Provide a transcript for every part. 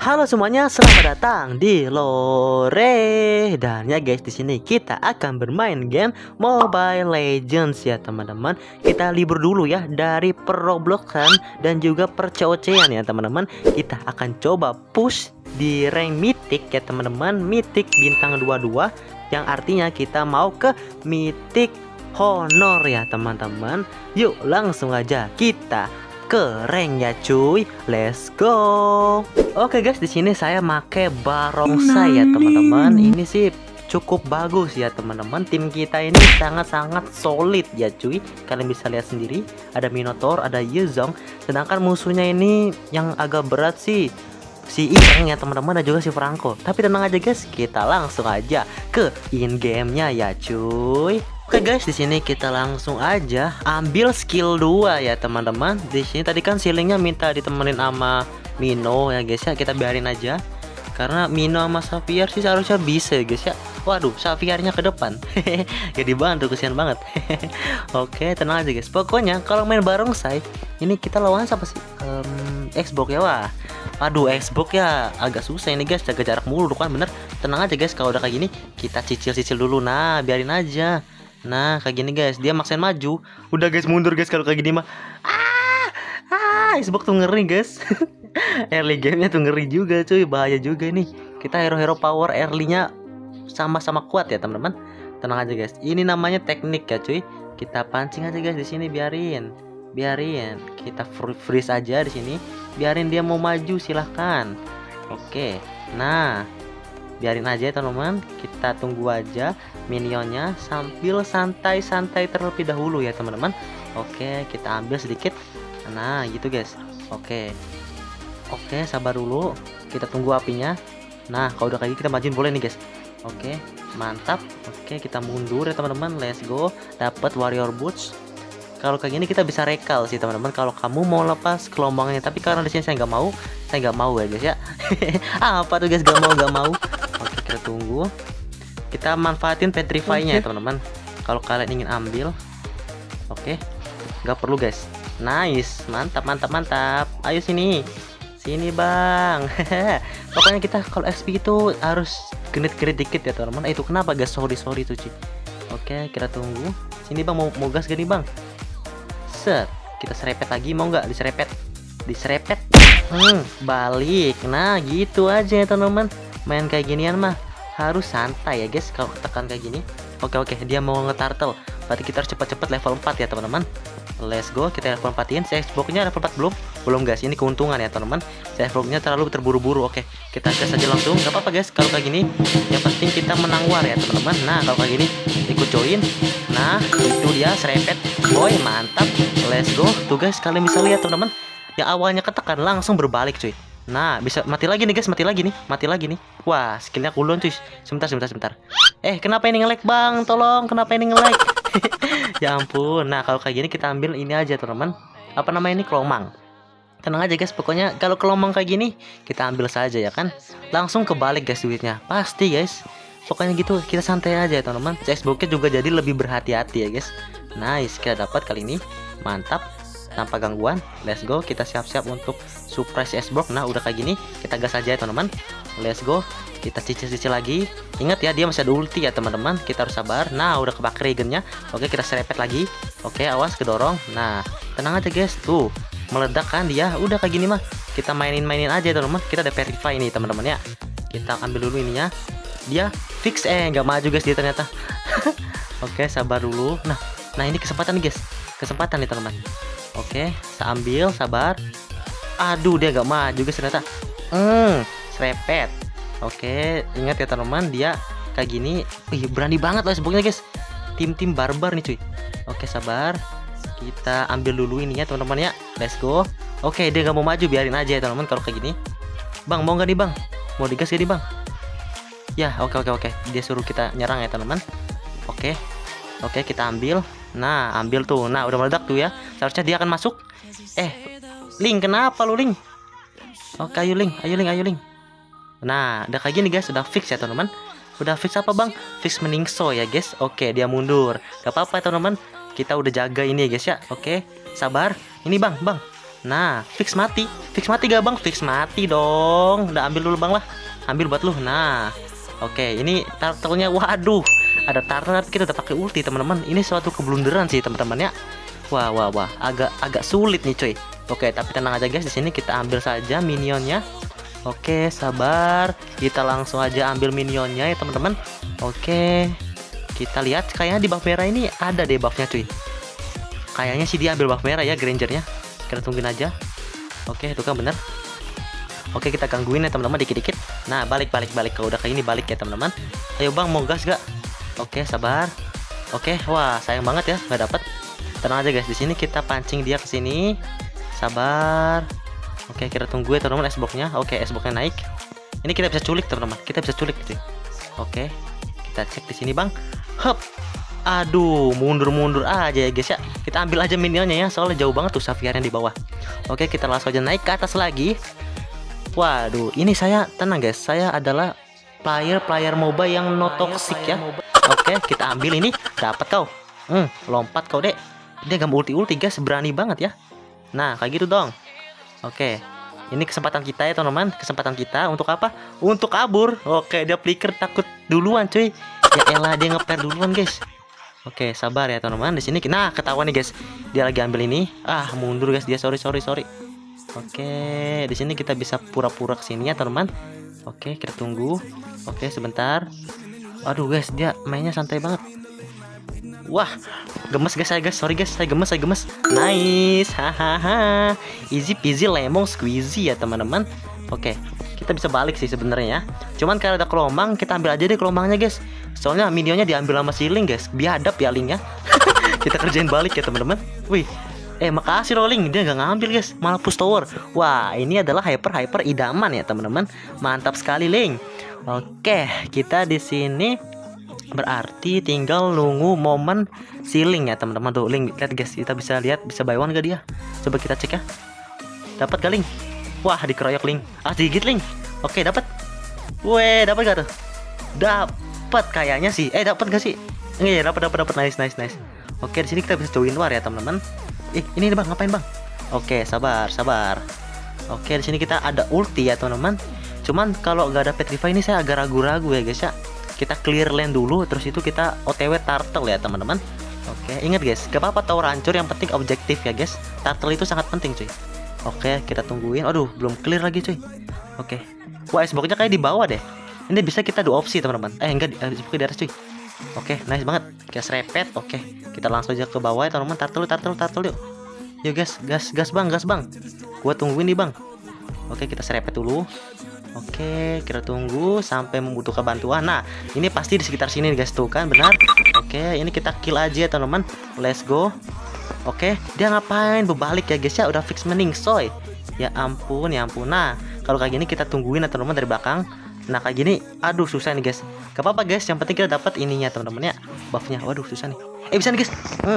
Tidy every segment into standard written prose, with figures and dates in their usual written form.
Halo semuanya, selamat datang di Lore. Dan ya guys, di sini kita akan bermain game Mobile Legends ya teman-teman. Kita libur dulu ya dari perrobloxan dan juga percocean ya teman-teman. Kita akan coba push di rank mythic ya teman-teman, mythic bintang 22, yang artinya kita mau ke mythic honor ya teman-teman. Yuk langsung aja kita ke rank ya cuy, let's go. Oke guys, di sini saya make barongsai ya teman-teman. Ini sih cukup bagus ya teman-teman. Tim kita ini sangat-sangat solid ya cuy. Kalian bisa lihat sendiri, ada Minotaur, ada Yuzong. Sedangkan musuhnya ini yang agak berat sih si Ireng ya teman-teman, dan juga si Franco. Tapi tenang aja guys, kita langsung aja ke in game-nya ya cuy. Oke guys, di sini kita langsung aja ambil skill 2 ya teman-teman. Di sini tadi kan ceilingnya minta ditemenin sama Mino ya guys ya, kita biarin aja. Karena Mino sama Xavier sih seharusnya bisa ya guys ya. Waduh, Xaviernya ke depan. Ya dibantu, kesian banget. Oke, tenang aja guys. Pokoknya kalau main barongsai ini kita lawan siapa sih? Xbox ya, wah. Aduh, Xbox ya agak susah ini guys, jaga jarak mulu kan, bener. Tenang aja guys, kalau udah kayak gini kita cicil-cicil dulu. Nah, biarin aja. Nah, kayak gini guys, dia maksain maju. Udah guys, mundur guys kalau kayak gini mah. Xbox tuh ngeri guys. Early gamenya tuh ngeri juga cuy, bahaya juga nih. Kita hero-hero power early-nya sama-sama kuat ya teman-teman. Tenang aja guys, ini namanya teknik ya cuy. Kita pancing aja guys di sini, biarin. Kita freeze aja di sini. Biarin dia mau maju silahkan. Oke, nah biarin aja ya teman-teman, kita tunggu aja minionnya sambil santai-santai terlebih dahulu ya teman-teman. Oke, kita ambil sedikit. Nah gitu guys. Oke, sabar dulu, kita tunggu apinya. Nah kalau udah kayak gini kita majuin boleh nih guys. Oke, mantap. Oke, kita mundur ya teman-teman, let's go. Dapat warrior boots. Kalau kayak gini kita bisa rekal sih teman-teman, kalau kamu mau lepas gelombangnya. Tapi karena di sini saya nggak mau ya guys ya. Apa tuh guys, gak mau. Oke, kita tunggu. Kita manfaatin petrify-nya ya teman-teman. Kalau kalian ingin ambil, oke, nggak perlu guys. Nice, mantap. Ayo sini bang. Pokoknya kita kalau XP itu harus genit-genit dikit ya teman-teman. Itu kenapa guys? Sorry tuh Ci. Oke, kita tunggu. Sini bang, mau gas gini bang? Set, kita serepet lagi, mau nggak diserepet? Balik. Nah gitu aja ya teman-teman. Main kayak ginian mah harus santai ya guys kalau tekan kayak gini. Oke, dia mau nge-turtle. Berarti kita harus cepat-cepat level 4 ya teman-teman. Let's go, kita level 4-in. Si Xbox-nya level 4 belum guys. Ini keuntungan ya teman-teman. Si Xbox-nya terlalu terburu-buru. Oke, kita gas aja langsung. Gak apa-apa guys kalau kayak gini. Yang penting kita menang war ya teman-teman. Nah kalau kayak gini ikut join. Nah itu dia serepet. Boy, mantap. Let's go. Tuh guys, kalian bisa lihat teman-teman, yang awalnya ketekan langsung berbalik cuy. Nah bisa mati lagi nih guys, mati lagi nih. Wah, skillnya cooldown cuy. Sebentar. Kenapa ini nge-lag bang? Tolong, kenapa ini nge-lag? Ya ampun. Nah kalau kayak gini kita ambil ini aja teman-teman. Apa namanya ini, kelomang. Tenang aja guys, pokoknya kalau kelomang kayak gini kita ambil saja ya kan. Langsung kebalik guys duitnya, pasti guys. Pokoknya gitu, kita santai aja ya teman-teman. Xbox-nya juga jadi lebih berhati-hati ya guys. Nice, kita dapat kali ini. Mantap, tanpa gangguan. Let's go, kita siap-siap untuk surprise Xbox. Nah udah kayak gini kita gas aja ya teman-teman. Let's go, kita cicil lagi. Ingat ya, dia masih ada ulti ya teman-teman, kita harus sabar. Nah udah kebakar regennya. Oke, kita serepet lagi. Oke, awas kedorong. Nah tenang aja guys, tuh meledak kan dia. Udah kayak gini mah kita mainin aja teman-teman. Kita ada verify nih teman-teman ya. Kita ambil dulu ininya. Dia fix, nggak maju guys dia ternyata. Oke, sabar dulu. Nah ini kesempatan nih guys, kesempatan nih teman-teman. Oke, saya ambil, sabar. Aduh, dia gak maju guys ternyata. Serepet. Oke, ingat ya teman-teman, dia kayak gini. Berani banget loh Xbox-nya guys. Tim barbar nih cuy. Oke, sabar. Kita ambil dulu ininya teman-teman ya. Let's go. Oke, dia gak mau maju, biarin aja ya teman-teman kalau kayak gini. Bang, mau gak nih bang? Mau digas gak nih bang? Ya, oke. Dia suruh kita nyerang ya teman-teman. Oke, kita ambil. Nah, ambil tuh. Nah, udah meledak tuh ya. Seharusnya dia akan masuk. Link, kenapa lu Link? Oke, ayo Link. Nah, udah kayak gini guys, udah fix ya teman-teman. Udah fix apa bang? Fix meningso ya guys. Oke, dia mundur. Gak apa-apa teman-teman. Kita udah jaga ini ya guys ya. Oke, sabar. Ini bang. Nah, fix mati gak bang? Fix mati dong. Udah ambil dulu bang lah, ambil buat lu. Nah, oke, ini turtle-nya. Waduh, ada turtle tapi kita udah pakai ulti teman-teman. Ini suatu keblunderan sih teman-teman ya. Wah, agak sulit nih cuy. Oke, tapi tenang aja guys, di sini kita ambil saja minionnya. Oke, sabar. Kita langsung aja ambil minionnya ya teman-teman. Oke, kita lihat kayaknya di buff merah ini ada deh buffnya cuy. Kayaknya sih dia ambil buff merah ya, Grangernya. Kita tungguin aja. Oke, itu kan bener. Oke, kita gangguin ya teman-teman dikit-dikit. Nah, balik. Kalau udah kayak ini balik ya teman-teman. Ayo bang, mau gas gak? Oke, sabar. Oke, wah sayang banget ya nggak dapet. Tenang aja guys, di sini kita pancing dia ke sini. Sabar. Oke, kita tunggu ya teman-teman S-box-nya. Oke, S-box-nya naik. Ini kita bisa culik teman-teman. Kita bisa culik gitu. Oke, kita cek di sini bang. Hup. Aduh, mundur aja ya guys ya. Kita ambil aja minionnya ya, soalnya jauh banget tuh Xaviernya di bawah. Oke, kita langsung aja naik ke atas lagi. Waduh, ini saya tenang guys. Saya adalah player MOBA yang no toxic ya. Oke, kita ambil ini. Dapat kau. Lompat kau dek. Dia gak ulti guys, berani banget ya. Nah, kayak gitu dong. Oke. Ini kesempatan kita ya teman-teman. Kesempatan kita untuk apa? Untuk kabur. Oke, dia flicker takut duluan cuy. Ya elah, dia ngeper duluan guys. Oke, sabar ya teman-teman. Di sini nah ketahuan nih guys. Dia lagi ambil ini. Ah, mundur guys dia. Sorry. Oke, di sini kita bisa pura-pura kesini ya teman-teman. Oke, kita tunggu. Oke, sebentar. Aduh guys, dia mainnya santai banget. Wah, gemes guys saya guys. Sorry guys, saya gemes. Nice. Hahaha. Easy peasy lemon squeezy ya teman-teman. Oke, kita bisa balik sih sebenarnya ya. Cuman kalau ada gelombang, kita ambil aja deh gelombangnya guys. Soalnya minionnya diambil sama si Link guys. Biadab ya Linknya. Kita kerjain balik ya teman-teman. Wih, makasih Rolling, dia nggak ngambil guys, malah push tower. Wah, ini adalah hyper idaman ya teman-teman. Mantap sekali Link. Oke, kita di sini berarti tinggal nunggu momen si Link ya teman-teman. Tuh Link, lihat guys, kita bisa lihat bisa buy one gak dia? Coba kita cek ya. Dapat gak Link? Wah, dikeroyok Link. Ah, digigit Link. Oke, dapat. Weh, dapat gak tuh? Dapat kayaknya sih. Dapat gak sih? Iya, dapat. Nice. Oke, di sini kita bisa join war ya teman-teman. Ini bang, ngapain bang? Oke, sabar. Oke, di sini kita ada ulti ya teman-teman. Cuman kalau nggak ada Petrify ini saya agak ragu-ragu ya guys ya. Kita clear lane dulu, terus itu kita OTW turtle ya teman-teman. Oke, ingat guys, gak apa-apa tower hancur, yang penting objektif ya guys. Turtle itu sangat penting cuy. Oke, kita tungguin. Aduh, belum clear lagi cuy. Oke. Wah, S-box-nya kayak di bawah deh. Ini bisa kita do opsi teman-teman. Enggak, S-box di atas cuy. Oke, nice banget. Kita serepet. Oke, kita langsung aja ke bawah ya teman-teman. Turtle yuk. Yuk guys, gas bang. Gua tungguin nih bang. Oke, kita serepet dulu. Oke, kita tunggu sampai membutuhkan bantuan. Nah, ini pasti di sekitar sini guys, tuh kan benar. Oke, ini kita kill aja ya teman-teman. Let's go. Oke, dia ngapain berbalik ya guys ya, udah fix meningsoy. Ya ampun. Nah, kalau kayak gini kita tungguin ya teman-teman dari belakang. Nah, kayak gini aduh susah nih guys. Gak apa-apa guys, yang penting kita dapat ininya teman-teman ya, buffnya. Waduh, susah nih. Bisa nih guys.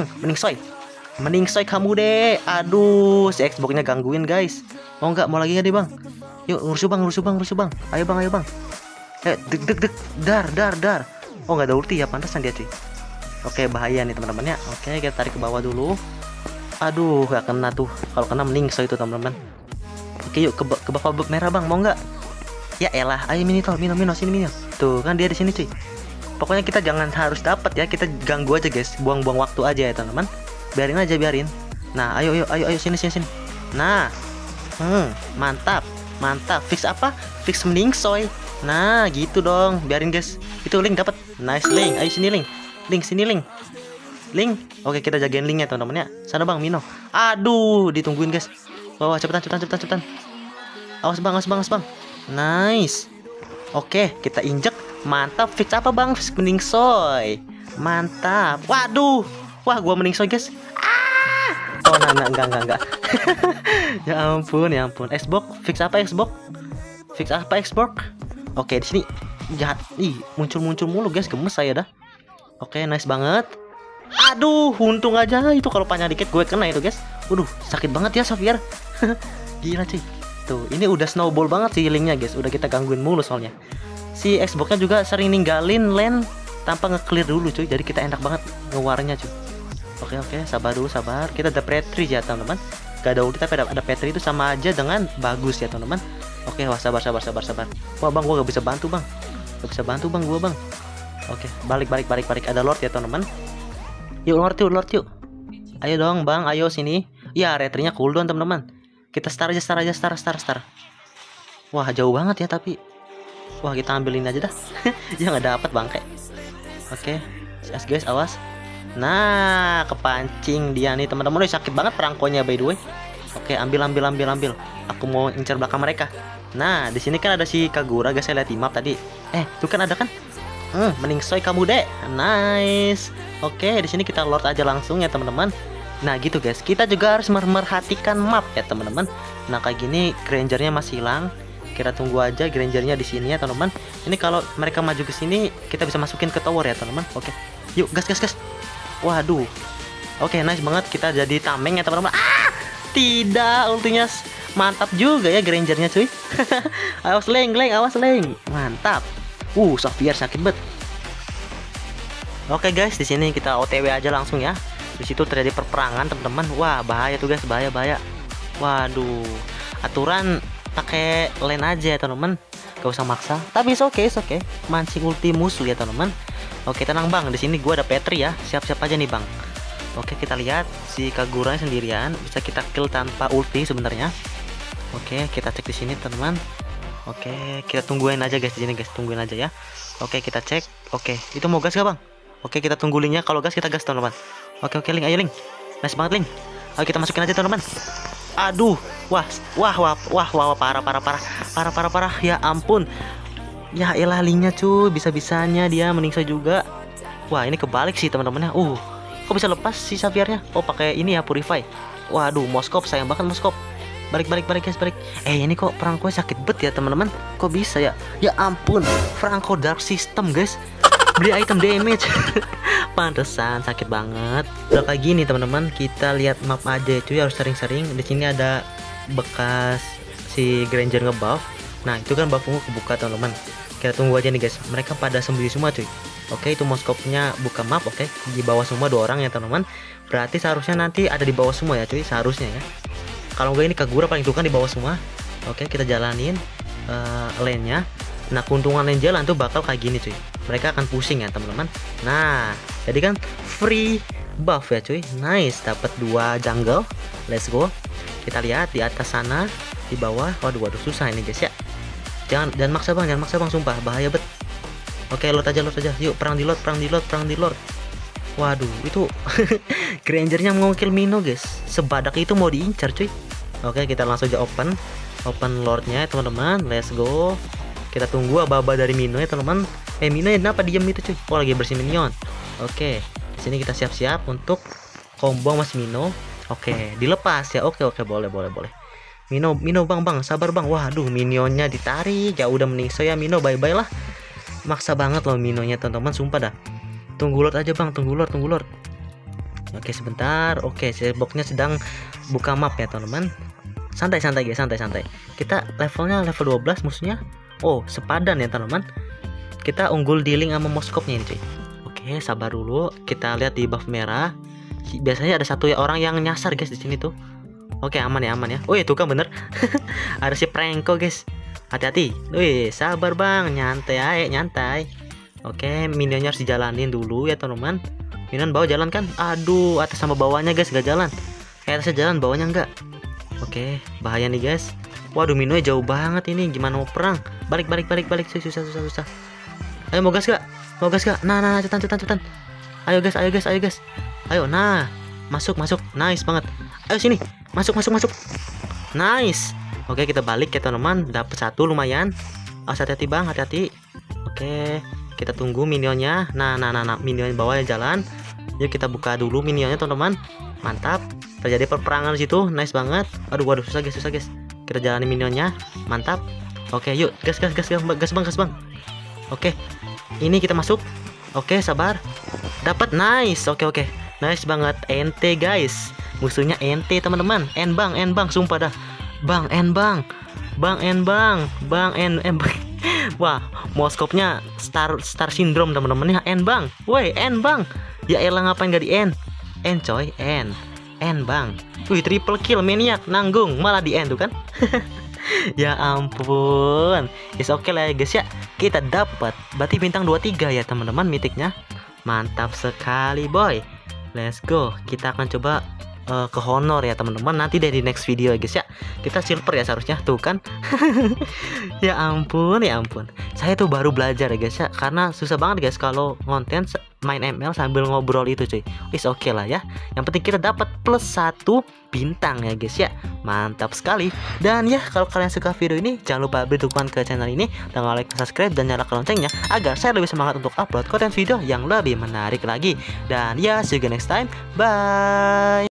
Meningsoy kamu deh. Aduh, si Xbox-nya gangguin guys. Mau lagi nggak deh bang? Yuk, ngurusu bang. Ayo bang. Dek. Dar. Oh, nggak ada ulti ya, pantasan dia cuy. Oke, bahaya nih teman-teman ya. Oke, kita tarik ke bawah dulu. Aduh, gak kena tuh. Kalau kena meningsoy itu teman-teman. Oke, yuk ke buff merah bang, mau nggak? Ya elah, ayo Mino sini Mino. Tuh kan dia di sini cuy. Pokoknya kita jangan harus dapat ya, kita ganggu aja guys, buang-buang waktu aja ya teman-teman. Biarin. Nah, ayo sini. Nah, mantap. Fix apa? Fix meningsoy. Nah, gitu dong. Biarin guys. Itu Link dapat. Nice Link. Ayo sini Link. Link. Oke, kita jagain Linknya teman-teman ya. Sana bang, Mino. Aduh, ditungguin guys. Wah, cepetan. Awas bang. Nice. Oke, kita injek. Mantap. Fix apa bang? Fix meningsoy. Mantap. Waduh. Wah, gua meningsoy guys. Oh, enggak. Ya ampun. Xbox, fix apa Xbox? Oke, di sini jahat. Muncul mulu guys, gemes saya dah. Oke, nice banget. Aduh, untung aja itu kalau panjang dikit gue kena itu guys. Waduh, sakit banget ya Xavier. Gila cuy. Tuh, ini udah snowball banget sih Linknya guys. Udah kita gangguin mulu soalnya. Si Xbox-nya juga sering ninggalin lane tanpa nge-clear dulu cuy. Jadi kita enak banget ngewarnya cuy. Oke, sabar dulu. Kita ada Petri ya teman-teman. gak ada ulti tapi ada Petri itu sama aja dengan bagus ya teman-teman. Oke, wah sabar. Wah bang, gua gak bisa bantu bang. Gak bisa bantu bang gua bang. Oke, balik. Ada Lord ya teman-teman. Yuk Lord yuk. Ayo dong bang, ayo sini. Ya retrinya cooldown teman-teman. Kita star aja. Wah jauh banget ya tapi. Wah kita ambilin aja dah. Ya nggak dapat bangke. Oke, guys awas. Nah kepancing dia nih teman-teman. Sakit banget perangkonya by the way. Oke, ambil. Aku mau incar belakang mereka. Nah di sini kan ada si Kagura guys, saya lihat di map tadi. Tuh kan ada kan. Mending soy kamu deh. Nice. Oke, di sini kita Lord aja langsung ya teman-teman. Nah gitu guys, kita juga harus merhatikan map ya teman-teman. Nah kayak gini Grangernya masih hilang. Kita tunggu aja Grangernya di sini ya teman-teman. Ini kalau mereka maju ke sini, kita bisa masukin ke tower ya teman-teman. Oke, yuk gas. Waduh. Oke, nice banget, kita jadi tameng ya teman-teman. Tidak, ultinya mantap juga ya Grangernya cuy. Awas leng. Mantap. Xavier sakit bet. Oke guys, di sini kita OTW aja langsung ya. Di situ terjadi perperangan teman-teman. Wah bahaya tuh guys, bahaya. Waduh, aturan pakai lane aja ya teman-teman, gak usah maksa. Tapi oke, mancing ulti musuh ya teman-teman. Oke tenang bang, di sini gua ada Petri ya, siap-siap aja nih bang. Oke kita lihat si Kagura sendirian, bisa kita kill tanpa ulti sebenarnya. Oke kita cek di sini teman-teman. Oke kita tungguin aja guys di sini guys, tungguin aja ya. Oke kita cek. Oke itu mau gas gak bang? Oke kita tunggu linknya, kalau gas kita gas teman-teman. Oke Link, ayo Link. Nice banget Link. Ayo kita masukin aja teman-teman. Aduh, wah, parah. Ya ampun. Ya elah Linknya cuy, bisa-bisanya dia meningsoi juga. Wah, ini kebalik sih teman-temannya. Kok bisa lepas si Xaviernya? Oh, pakai ini ya, Purify. Waduh, Moskop, sayang banget Moskop. Balik guys, balik. Ini kok Franco sakit bet ya teman-teman. Kok bisa ya? Ya ampun, Franco Dark System guys. Beli item damage. Pantesan sakit banget. Udah kayak gini teman-teman, kita lihat map aja cuy, harus sering-sering. Di sini ada bekas si Granger ngebuff. Nah itu kan buff ungu kebuka teman-teman. Kita tunggu aja nih guys, mereka pada sembunyi semua cuy. Oke itu Moskopnya buka map. Oke di bawah semua 2 orang ya teman-teman. Berarti seharusnya nanti ada di bawah semua ya cuy, seharusnya ya. Kalau enggak ini Kagura paling tuh kan di bawah semua. Oke kita jalanin lane-nya. Nah keuntungan lane jalan tuh bakal kayak gini cuy, mereka akan pusing ya teman-teman. Nah jadi kan free buff ya cuy. Nice, dapat 2 jungle. Let's go. Kita lihat di atas sana, di bawah. Waduh susah ini guys ya. Jangan maksa bang, sumpah bahaya bet. Oke Lord aja. Yuk perang di Lord. Waduh itu Grangernya mau kill Mino guys, sebadak itu mau diincar cuy. Oke kita langsung aja open Lordnya teman-teman. Let's go. Kita tunggu aba-aba dari Mino ya teman-teman. Mino ya kenapa diem itu cuy? Oh lagi bersih minion. Oke di sini kita siap-siap untuk combo mas Mino. Oke dilepas ya. Oke boleh. Mino bang sabar bang. Waduh minionnya ditarik ya, udah meningsoi ya Mino, bye lah. Maksa banget loh Minonya teman-teman, sumpah dah. Tunggu Lord aja bang, tunggu Lord. Oke sebentar. Oke boxnya sedang buka map ya teman-teman. Santai guys, santai. Kita levelnya level 12 musuhnya. Oh sepadan ya teman-teman. Kita unggul di Link sama Moskopnya ini cuy. Oke sabar dulu, kita lihat di buff merah. Biasanya ada satu orang yang nyasar guys di sini tuh. Oke aman ya. Oh itu kan bener. Ada si Franco guys, hati-hati. Wih sabar bang, nyantai. Oke minionnya harus dijalanin dulu ya teman-teman. Minion bawah jalan kan? Aduh atas sama bawahnya guys gak jalan. Atasnya jalan, bawahnya enggak. Oke bahaya nih guys. Waduh Minonya jauh banget ini, gimana mau perang? Balik susah. Ayo mau gas gak? Nah cepetan. Ayo guys. Ayo nah masuk. Nice banget. Ayo sini masuk. Nice. Oke kita balik ya teman-teman, dapat 1 lumayan. Hati-hati bang, hati-hati. Oke kita tunggu minionnya. Nah minion bawahnya jalan. Yuk kita buka dulu minionnya teman-teman. Mantap, terjadi perperangan di situ. Nice banget. Waduh susah guys. Kita jalani minionnya, mantap. Oke yuk gas bang. Oke ini kita masuk. Oke sabar, dapat. Nice. Oke nice banget. NT guys, musuhnya NT teman-teman. N bang sumpah dah. Bang N. Wah Moskopnya star syndrome teman-teman ya. N bang. Ya elah ngapain gak di N coy. N bang. Wih, triple kill maniak, nanggung malah di end tuh kan. Ya ampun. Is oke lah ya guys ya. Kita dapat berarti bintang 23 ya teman-teman mitiknya. Mantap sekali boy. Let's go. Kita akan coba ke honor ya teman-teman, nanti deh di next video ya guys ya. Kita silver ya seharusnya tuh kan. Ya ampun, ya ampun. Saya tuh baru belajar ya guys ya, karena susah banget guys kalau konten main ML sambil ngobrol itu cuy. Wis oke lah ya. Yang penting kita dapat plus 1 bintang ya guys ya. Mantap sekali. Dan ya kalau kalian suka video ini jangan lupa beri dukungan ke channel ini dengan like, subscribe dan nyalakan loncengnya agar saya lebih semangat untuk upload konten video yang lebih menarik lagi. Dan ya see you next time. Bye.